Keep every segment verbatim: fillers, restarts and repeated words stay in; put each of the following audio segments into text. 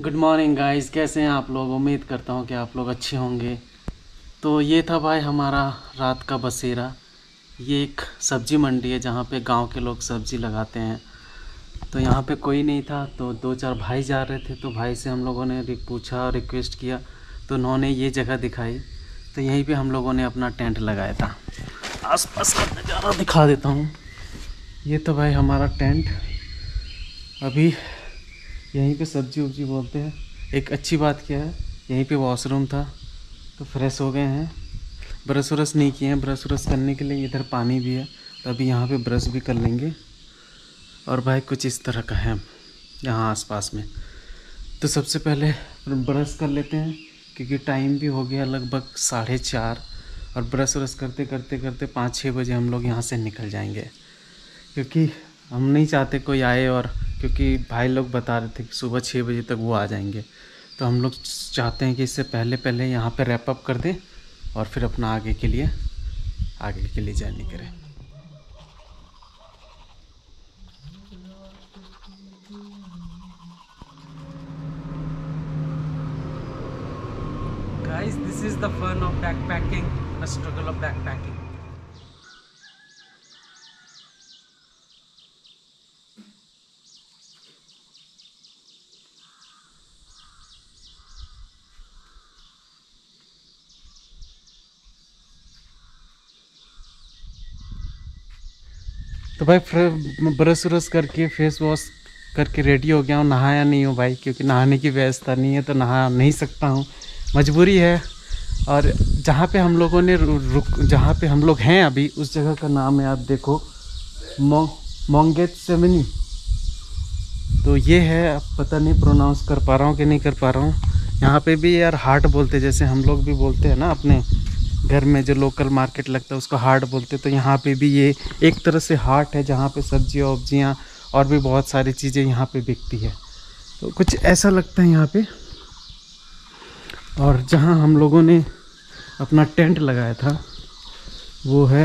Good morning guys, कैसे हैं आप लोग। उम्मीद करता हूं कि आप लोग अच्छे होंगे। तो ये था भाई हमारा रात का बसेरा। ये एक सब्जी मंडी है जहां पे गांव के लोग सब्जी लगाते हैं। तो यहाँ पे कोई नहीं था, तो दो चार भाई जा रहे थे, तो भाई से हम लोगों ने पूछा और रिक्वेस्ट किया, तो उन्होंने ये जगह दिखाई। तो यहीं पे हम लोगों ने अपना टेंट लगाया था। आसपास का नज़ारा दिखा देता हूँ। ये तो भाई हमारा टेंट। अभी यहीं पे सब्जी उब्जी बोलते हैं। एक अच्छी बात क्या है, यहीं पे वॉशरूम था, तो फ्रेश हो गए हैं। ब्रश व्रश नहीं किए हैं, ब्रश व्रश करने के लिए इधर पानी भी है, तो अभी यहाँ पे ब्रश भी कर लेंगे। और भाई कुछ इस तरह का है यहाँ आसपास में। तो सबसे पहले ब्रश कर लेते हैं, क्योंकि टाइम भी हो गया लगभग साढ़े चार। और ब्रश व्रश करते करते करते पाँच छः बजे हम लोग यहाँ से निकल जाएंगे, क्योंकि हम नहीं चाहते कोई आए। और क्योंकि भाई लोग बता रहे थे कि सुबह छः बजे तक वो आ जाएंगे, तो हम लोग चाहते हैं कि इससे पहले पहले यहाँ पे रैप अप कर दें और फिर अपना आगे के लिए आगे के लिए जर्नी करें। Guys, this is the fun of backpacking, the struggle of backpacking. तो भाई ब्रश व्रश करके फेस वॉश करके रेडी हो गया हूँ। नहाया नहीं हूँ भाई, क्योंकि नहाने की व्यवस्था नहीं है, तो नहा नहीं सकता हूँ, मजबूरी है। और जहाँ पे हम लोगों ने रुक जहाँ पे हम लोग हैं अभी, उस जगह का नाम है, आप देखो, मो मोंगेत्सेमनी। तो ये है, अब पता नहीं प्रोनाउंस कर पा रहा हूँ कि नहीं कर पा रहा हूँ। यहाँ पे भी यार हाट बोलते, जैसे हम लोग भी बोलते हैं ना अपने घर में जो लोकल मार्केट लगता है उसको हाट बोलते। तो यहाँ पे भी ये एक तरह से हाट है, जहाँ पे सब्जियाँ वब्जियाँ और भी बहुत सारी चीज़ें यहाँ पे बिकती है। तो कुछ ऐसा लगता है यहाँ पे। और जहाँ हम लोगों ने अपना टेंट लगाया था वो है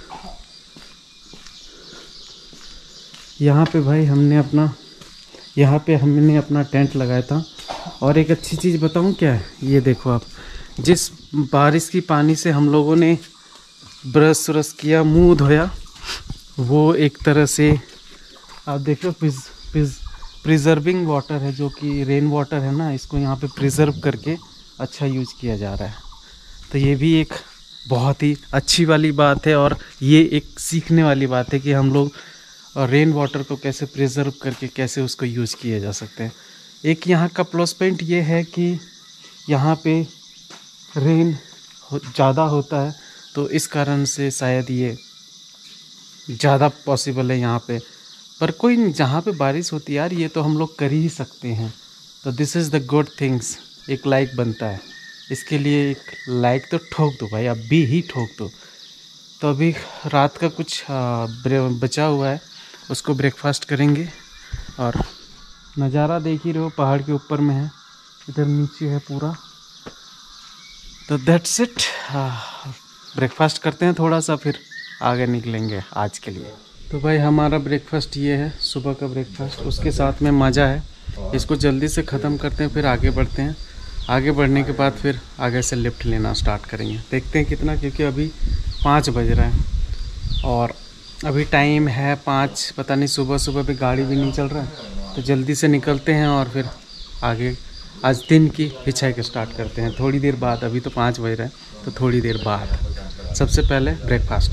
यहाँ पे भाई। हमने अपना यहाँ पे हमने अपना टेंट लगाया था। और एक अच्छी चीज़ बताऊँ क्या है, ये देखो आप, जिस बारिश की पानी से हम लोगों ने ब्रश व्रश किया, मुंह धोया, वो एक तरह से आप देखो प्रिजर्विंग वाटर है, जो कि रेन वाटर है ना, इसको यहाँ पे प्रिजर्व करके अच्छा यूज़ किया जा रहा है। तो ये भी एक बहुत ही अच्छी वाली बात है, और ये एक सीखने वाली बात है कि हम लोग रेन वाटर को कैसे प्रिजर्व करके कैसे उसको यूज़ किया जा सकते हैं। एक यहाँ का प्लस पॉइंट ये है कि यहाँ पे रेन ज़्यादा होता है, तो इस कारण से शायद ये ज़्यादा पॉसिबल है यहाँ पे। पर कोई नहीं, जहाँ पे बारिश होती है यार, ये तो हम लोग कर ही सकते हैं। तो this is the good things. एक लाइक बनता है, इसके लिए एक लाइक तो ठोक दो भाई, अभी ही ठोक दो। तो अभी रात का कुछ बचा हुआ है, उसको ब्रेकफास्ट करेंगे। और नज़ारा देख ही रहे हो, पहाड़ के ऊपर में है, इधर नीचे है पूरा। तो दैट्स इट, ब्रेकफास्ट करते हैं थोड़ा सा, फिर आगे निकलेंगे आज के लिए। तो भाई हमारा ब्रेकफास्ट ये है, सुबह का ब्रेकफास्ट, उसके साथ में मज़ा है। इसको जल्दी से ख़त्म करते हैं, फिर आगे बढ़ते हैं। आगे बढ़ने के बाद फिर आगे से लिफ्ट लेना स्टार्ट करेंगे, देखते हैं कितना, क्योंकि अभी पाँच बज रहा है और अभी टाइम है पाँच। पता नहीं, सुबह सुबह भी गाड़ी भी नहीं चल रहा है, तो जल्दी से निकलते हैं और फिर आगे आज दिन की हिचहाइक स्टार्ट करते हैं थोड़ी देर बाद। अभी तो पाँच बज रहा है, तो थोड़ी देर बाद। सबसे पहले ब्रेकफास्ट।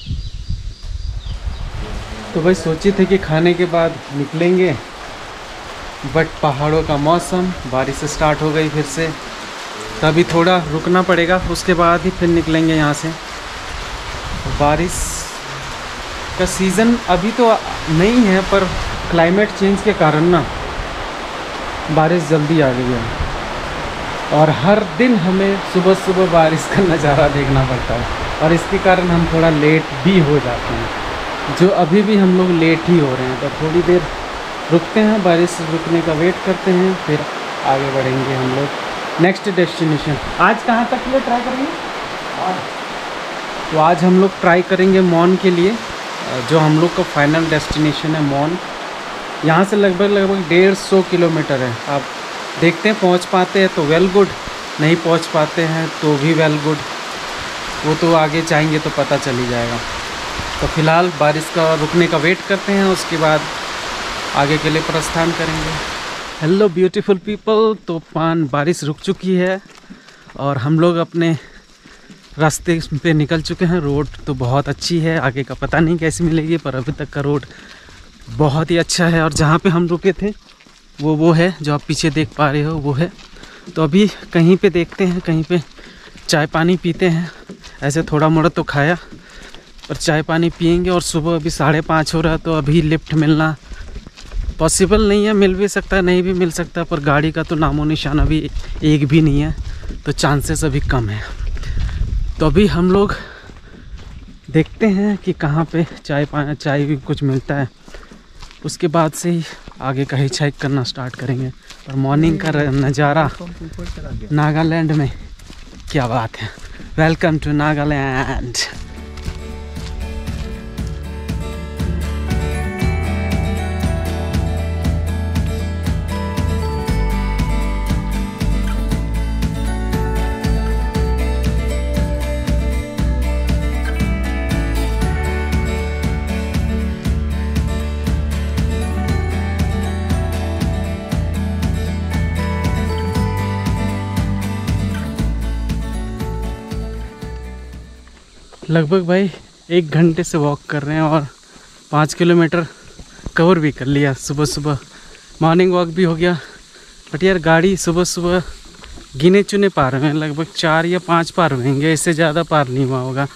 तो भाई सोचे थे कि खाने के बाद निकलेंगे, बट पहाड़ों का मौसम, बारिश स्टार्ट हो गई फिर से, तभी थोड़ा रुकना पड़ेगा, उसके बाद ही फिर निकलेंगे यहाँ से। बारिश का सीज़न अभी तो नहीं है, पर क्लाइमेट चेंज के कारण ना बारिश जल्दी आ गई है। और हर दिन हमें सुबह सुबह बारिश का नज़ारा देखना पड़ता है, और इसके कारण हम थोड़ा लेट भी हो जाते हैं, जो अभी भी हम लोग लेट ही हो रहे हैं। तो थोड़ी देर रुकते हैं, बारिश रुकने का वेट करते हैं, फिर आगे बढ़ेंगे हम लोग नेक्स्ट डेस्टिनेशन। आज कहाँ तक के लिए ट्राई करेंगे? और तो आज हम लोग ट्राई करेंगे मॉन के लिए, जो हम लोग का फाइनल डेस्टिनेशन है मॉन। यहाँ से लगभग लगभग डेढ़ सौ किलोमीटर है। आप देखते हैं पहुंच पाते हैं तो वेल गुड, नहीं पहुंच पाते हैं तो भी वेल गुड, वो तो आगे जाएंगे तो पता चल ही जाएगा। तो फिलहाल बारिश का रुकने का वेट करते हैं, उसके बाद आगे के लिए प्रस्थान करेंगे। हेलो ब्यूटीफुल पीपल, तूफान बारिश रुक चुकी है और हम लोग अपने रास्ते पे निकल चुके हैं। रोड तो बहुत अच्छी है, आगे का पता नहीं कैसी मिलेगी, पर अभी तक का रोड बहुत ही अच्छा है। और जहाँ पे हम रुके थे वो वो है जो आप पीछे देख पा रहे हो, वो है। तो अभी कहीं पे देखते हैं, कहीं पे चाय पानी पीते हैं। ऐसे थोड़ा मोड़ा तो खाया, पर चाय पानी पियेंगे। और सुबह अभी साढ़े पाँच हो रहा, तो अभी लिफ्ट मिलना पॉसिबल नहीं है। मिल भी सकता है, नहीं भी मिल सकता, पर गाड़ी का तो नामो निशान अभी एक भी नहीं है, तो चांसेस अभी कम है। तो अभी हम लोग देखते हैं कि कहाँ पे चाय पानी चाय भी कुछ मिलता है, उसके बाद से ही आगे का हिच हाइक करना स्टार्ट करेंगे। और मॉर्निंग का नज़ारा नागालैंड में क्या बात है। Welcome to Nagaland. लगभग भाई एक घंटे से वॉक कर रहे हैं और पाँच किलोमीटर कवर भी कर लिया। सुबह सुबह मॉर्निंग वॉक भी हो गया, बट यार गाड़ी सुबह सुबह गिने चुने पार हुए हैं, लगभग चार या पाँच पार हुएंगे, इससे ज़्यादा पार नहीं हुआ होगा।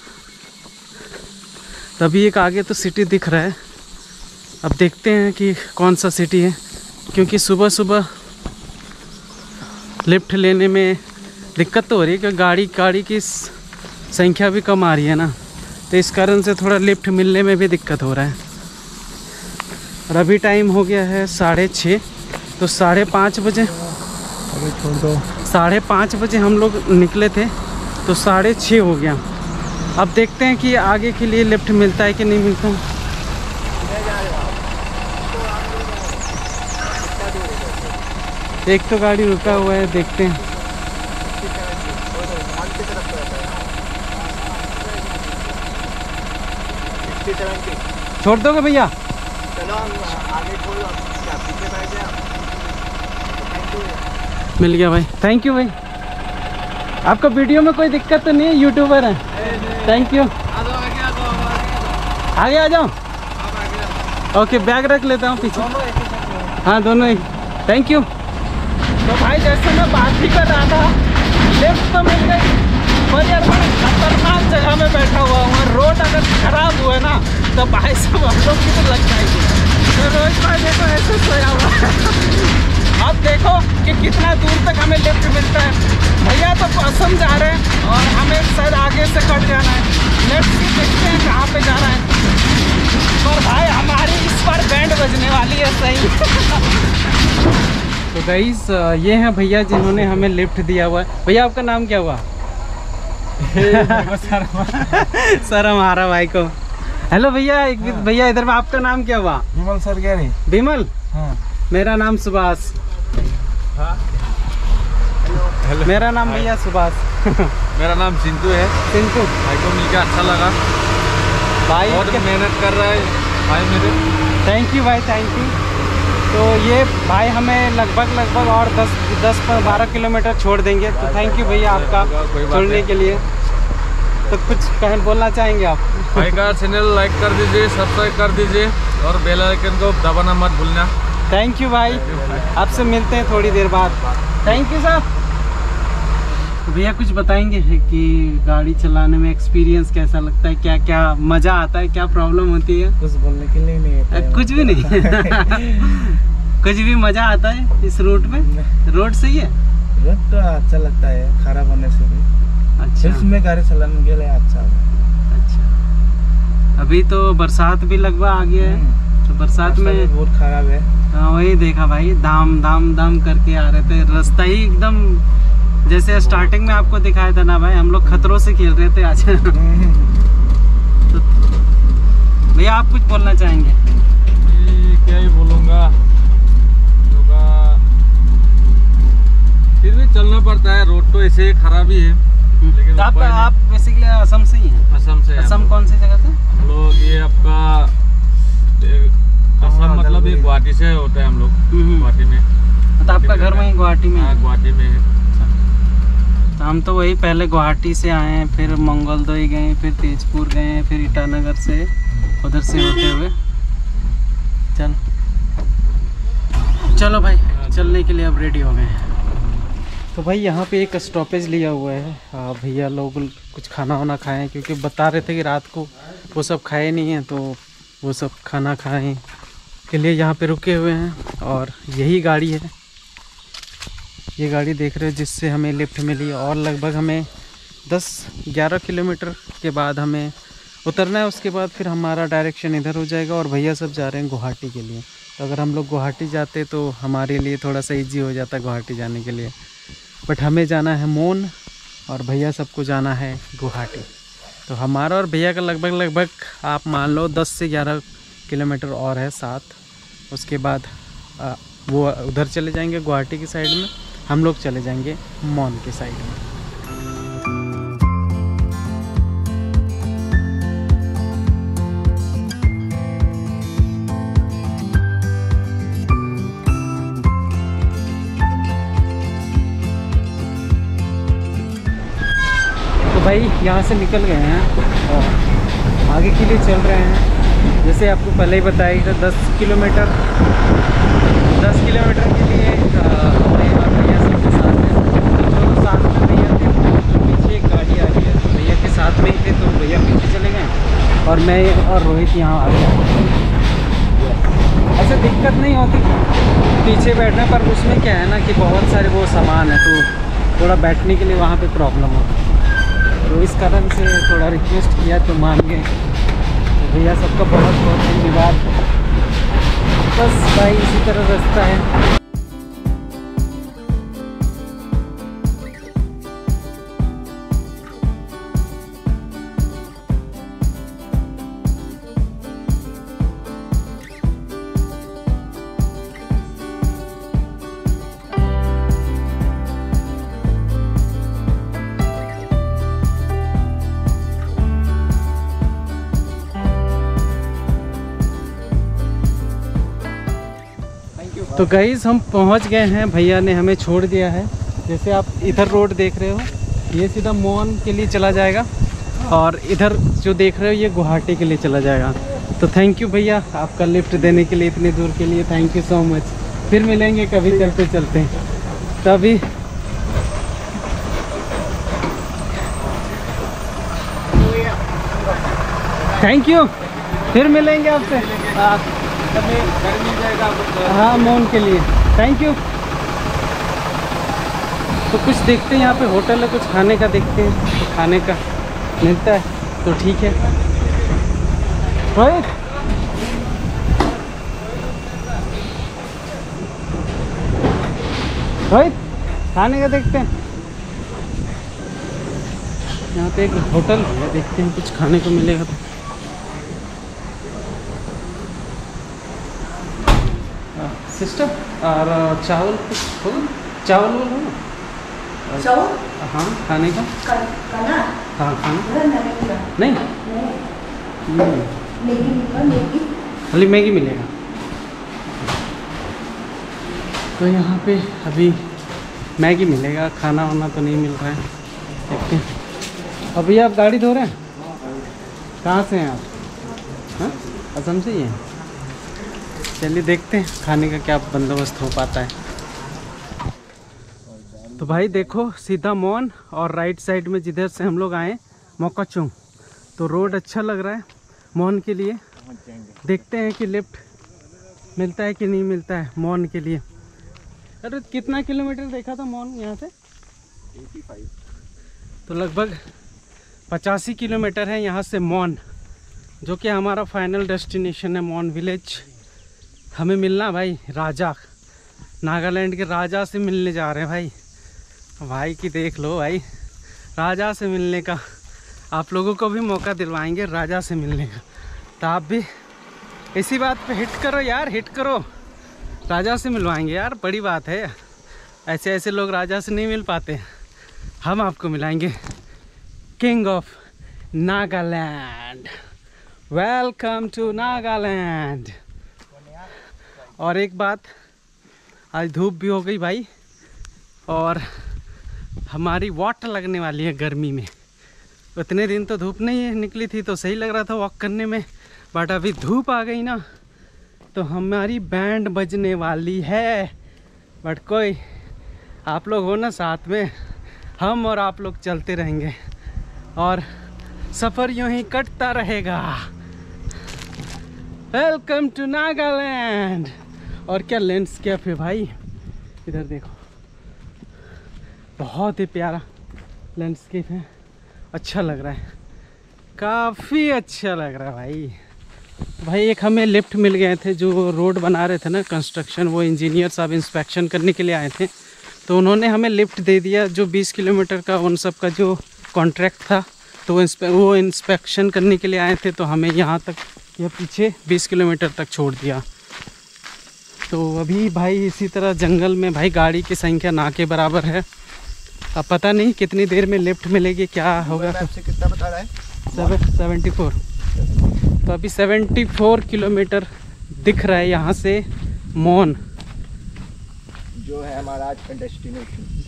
तभी एक आगे तो सिटी दिख रहा है, अब देखते हैं कि कौन सा सिटी है, क्योंकि सुबह सुबह लिफ्ट लेने में दिक्कत तो हो रही है कि गाड़ी गाड़ी की संख्या भी कम आ रही है ना, तो इस कारण से थोड़ा लिफ्ट मिलने में भी दिक्कत हो रहा है। और अभी टाइम हो गया है साढ़े छः, तो साढ़े पाँच बजे अभी छोड़ दो साढ़े पाँच बजे हम लोग निकले थे, तो साढ़े छः हो गया। अब देखते हैं कि आगे के लिए लिफ्ट मिलता है कि नहीं मिलता। एक तो गाड़ी रुका हुआ है, देखते हैं। छोड़ दोगे भैया? चलो हम आगे छोड़ो, पीछे बैठ जाए। मिल गया भाई, थैंक यू भाई। आपका वीडियो में कोई दिक्कत तो नहीं है? यूट्यूबर है। Thank you. आगे आ जाओ। ओके, बैग रख लेता हूँ पीछे। हाँ दोनों ही, थैंक यू। तो भाई जैसे मैं बात भी कर रहा था, लिफ्ट तो मिल गई, पर यार बड़ी खतरनाक जगह में बैठा हुआ हूँ। रोड अगर खराब हुआ ना तो भाई सब हम लोग की तो लग जाएगी। तो रोज भाई देखो ऐसे सोया हुआ है। अब देखो कि कितना दूर तक हमें लिफ्ट मिलता है। भैया तो असम जा रहे हैं और हमें शायद आगे से कट जाना है। लेफ्ट से देखते हैं कहाँ पे जा रहा है। और भाई हमारी इस बार बैंड बजने वाली है सही। तो गाइस ये हैं भैया जिन्होंने हमें लिफ्ट दिया हुआ है। भैया आपका नाम क्या हुआ? सर हमारा भाई को। हेलो भैया, एक हाँ। भैया इधर में, आपका नाम क्या हुआ? विमल सर क्या नहीं? विमल? हाँ। मेरा नाम सुभाष। हाँ। हेलो। मेरा नाम भैया सुभाष। मेरा नाम चिंटू है। चिंटू भाई को मिलकर अच्छा लगा। भाई बहुत मेहनत कर रहा है भाई मेरे। थैंक यू भाई, थैंक यू। तो ये भाई हमें लगभग लगभग और दस दस बारह किलोमीटर छोड़ देंगे, तो थैंक यू भैया आपका छोड़ने के लिए। तो कुछ कहीं बोलना चाहेंगे आप? भाई का चैनल लाइक कर दीजिए, सब्सक्राइब कर दीजिए और बेल आइकन को दबाना मत भूलना। थैंक यू भाई, आपसे मिलते हैं थोड़ी देर बाद। Thank you sir. भैया कुछ बताएंगे कि गाड़ी चलाने में एक्सपीरियंस कैसा लगता है, क्या क्या मज़ा आता है, क्या प्रॉब्लम होती है? कुछ बोलने के लिए नहीं है, कुछ भी नहीं। कुछ भी मज़ा आता है इस रूट में? रोड सही है? रोड तो अच्छा लगता है, खराब होने से भी। अच्छा, इसमें गाड़ी चलाने के लिए अच्छा है। अच्छा, अभी तो बरसात भी लगभग आ गया है, तो बरसात में बहुत खराब है। हाँ वही देखा भाई, दाम दाम दाम करके आ रहे थे। रास्ता ही एकदम जैसे स्टार्टिंग में आपको दिखाया था ना भाई, हम लोग खतरों से खेल रहे थे आज। तो भैया आप कुछ बोलना चाहेंगे? क्या ही बोलूँगा, फिर भी चलना पड़ता है, रोड तो ऐसे ही खराब ही है। लेकिन आप आप बेसिकली असम से ही हैं? असम से। असम कौन सी जगह से हम लोग? ये आपका असम मतलब ये गुवाहाटी से होता है हम लोग। गुवाहाटी में। तो आपका घर वहीं गुवाहाटी में? हाँ, गुवाहाटी में है। तो हम तो वही पहले गुवाहाटी से आए हैं, फिर मंगलदोई गए, फिर तेजपुर गए, फिर ईटानगर से उधर से होते हुए चल चलो भाई चलने के लिए अब रेडी हो गए हैं। तो भाई यहाँ पे एक स्टॉपेज लिया हुआ है। हाँ भैया लोग कुछ खाना वाना खाएं, क्योंकि बता रहे थे कि रात को वो सब खाए नहीं हैं, तो वो सब खाना खाएं के लिए यहाँ पे रुके हुए हैं। और यही गाड़ी है, ये गाड़ी देख रहे हो जिससे हमें लिफ्ट मिली। और लगभग हमें दस ग्यारह किलोमीटर के बाद हमें उतरना है। उसके बाद फिर हमारा डायरेक्शन इधर हो जाएगा और भैया सब जा रहे हैं गुवाहाटी के लिए। तो अगर हम लोग गुवाहाटी जाते तो हमारे लिए थोड़ा सा ईजी हो जाता गुवाहाटी जाने के लिए, बट हमें जाना है मोन और भैया सबको जाना है गुवाहाटी। तो हमारा और भैया का लगभग लगभग आप मान लो दस से ग्यारह किलोमीटर और है साथ। उसके बाद आ, वो उधर चले जाएंगे गुवाहाटी की साइड में, हम लोग चले जाएंगे मोन के साइड में। तो भाई यहाँ से निकल गए हैं और आगे के लिए चल रहे हैं। जैसे आपको पहले ही बताया था दस किलोमीटर दस किलोमीटर के लिए हमें और भैया सबके साथ हैं। जो साथ में भैया थे जो पीछे एक गाड़ी आ रही है, तो भैया के साथ में ही थे, तो भैया पीछे चले गए और मैं और रोहित यहाँ आ गया। ऐसे दिक्कत नहीं होती पीछे बैठने पर, उसमें क्या है ना कि बहुत सारे वो सामान है, तो थोड़ा बैठने के लिए वहाँ पे प्रॉब्लम होती है। तो इस कारण से थोड़ा रिक्वेस्ट किया तो मान गए। तो भैया सबका बहुत बहुत धन्यवाद। बस भाई इसी तरह रास्ता है। तो गाइस हम पहुंच गए हैं, भैया ने हमें छोड़ दिया है। जैसे आप इधर रोड देख रहे हो, ये सीधा मोन के लिए चला जाएगा और इधर जो देख रहे हो ये गुवाहाटी के लिए चला जाएगा। तो थैंक यू भैया आपका लिफ्ट देने के लिए इतनी दूर के लिए, थैंक यू सो मच। फिर मिलेंगे कभी चलते चलते। तभी थैंक यू, फिर मिलेंगे आपसे। गर्मी जाएगा हाँ मोन के लिए थैंक यू। तो कुछ देखते हैं यहाँ पे होटल है, कुछ खाने का देखते हैं, तो खाने का मिलता है तो ठीक है। रोहित रोहित खाने का देखते हैं। यहाँ पे एक होटल है, देखते हैं कुछ खाने को मिलेगा तो। सिस्टर और चावल कुछ हो, चावल हो ना? चावल? हाँ खाने का खाना? हाँ खाना नहीं, नहीं। खाली मैगी मिलेगा। तो यहाँ पे अभी मैगी मिलेगा, खाना वाना तो नहीं मिल रहा है, देखते हैं। अभी आप गाड़ी धो रहे हैं? कहाँ से हैं आप? हाँ असम से ही हैं। चलिए देखते हैं खाने का क्या बंदोबस्त हो पाता है। तो भाई देखो सीधा मोन और राइट साइड में जिधर से हम लोग आए मोकाचुंग, तो रोड अच्छा लग रहा है मोन के लिए। देखते हैं कि लिफ्ट मिलता है कि नहीं मिलता है मोन के लिए। अरे कितना किलोमीटर देखा था मोन यहाँ से? पचासी। तो लगभग पचासी किलोमीटर है यहाँ से मोन, जो कि हमारा फाइनल डेस्टिनेशन है मोन विलेज। हमें मिलना भाई राजा, नागालैंड के राजा से मिलने जा रहे हैं भाई। भाई की देख लो भाई, राजा से मिलने का आप लोगों को भी मौका दिलवाएंगे राजा से मिलने का। तो आप भी इसी बात पे हिट करो यार, हिट करो, राजा से मिलवाएंगे यार, बड़ी बात है। ऐसे ऐसे लोग राजा से नहीं मिल पाते, हम आपको मिलाएंगे king of Nagaland. Welcome to Nagaland. और एक बात, आज धूप भी हो गई भाई, और हमारी वाट लगने वाली है गर्मी में। उतने दिन तो धूप नहीं निकली थी तो सही लग रहा था वॉक करने में, बट अभी धूप आ गई ना तो हमारी बैंड बजने वाली है। बट कोई, आप लोग हो ना साथ में, हम और आप लोग चलते रहेंगे और सफ़र यूं ही कटता रहेगा। Welcome to Nagaland. और क्या लैंडस्केप है भाई, इधर देखो, बहुत ही प्यारा लैंडस्केप है, अच्छा लग रहा है, काफ़ी अच्छा लग रहा है भाई। भाई एक हमें लिफ्ट मिल गए थे, जो रोड बना रहे थे ना कंस्ट्रक्शन, वो इंजीनियर साहब इंस्पेक्शन करने के लिए आए थे, तो उन्होंने हमें लिफ्ट दे दिया। जो बीस किलोमीटर का उन सब का जो कॉन्ट्रैक्ट था, तो वो इंस्पे वो इंस्पेक्शन करने के लिए आए थे, तो हमें यहाँ तक, यह पीछे बीस किलोमीटर तक छोड़ दिया। तो अभी भाई इसी तरह जंगल में भाई गाड़ी की संख्या ना के बराबर है। अब पता नहीं कितनी देर में लिफ्ट मिलेगी, क्या होगा। तो कितना बता रहा है? सेवन सेवेंटी फोर तो अभी सेवेंटी फोर किलोमीटर दिख रहा है यहाँ से मौन, जो है हमारा आज का डेस्टिनेशन,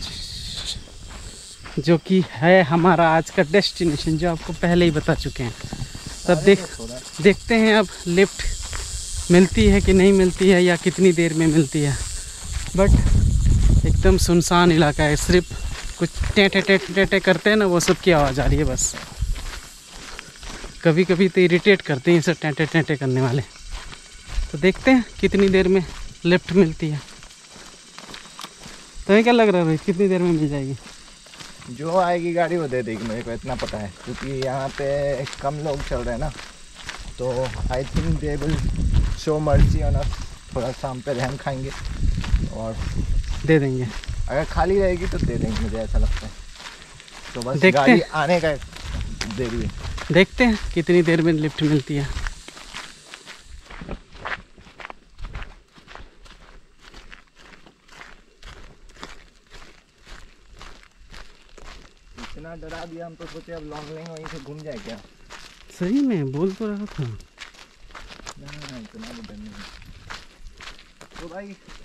जो कि है हमारा आज का डेस्टिनेशन, जो आपको पहले ही बता चुके हैं। तब देख देखते हैं अब लिफ्ट मिलती है कि नहीं मिलती है, या कितनी देर में मिलती है। बट एकदम सुनसान इलाका है, सिर्फ कुछ टेंटे टेंटे टेंटे करते हैं ना, वो सब की आवाज़ आ रही है बस। कभी कभी तो इरिटेट करते हैं सब टेंटे टेंटे करने वाले। तो देखते हैं कितनी देर में लिफ्ट मिलती है। तुम्हें क्या लग रहा है भाई, कितनी देर में मिल जाएगी? जो आएगी गाड़ी वो दे देगी, मेरे को इतना पता है, क्योंकि यहाँ पे कम लोग चल रहे हैं ना, तो I think they will show mercy on us. थोड़ा सा हम पे रहम खाएंगे और दे देंगे। अगर खाली रहेगी तो दे देंगे, मुझे ऐसा लगता है। तो बस देखते गाड़ी हैं। आने का देरी है, देखते हैं कितनी देर में लिफ्ट मिलती है। इतना डरा दिया हम तो सोचे अब लॉन्ग लेंगे, वहीं से घूम जाए क्या। सही में बोल तो रहा था। ना इतना भी डर नहीं है। तो भाई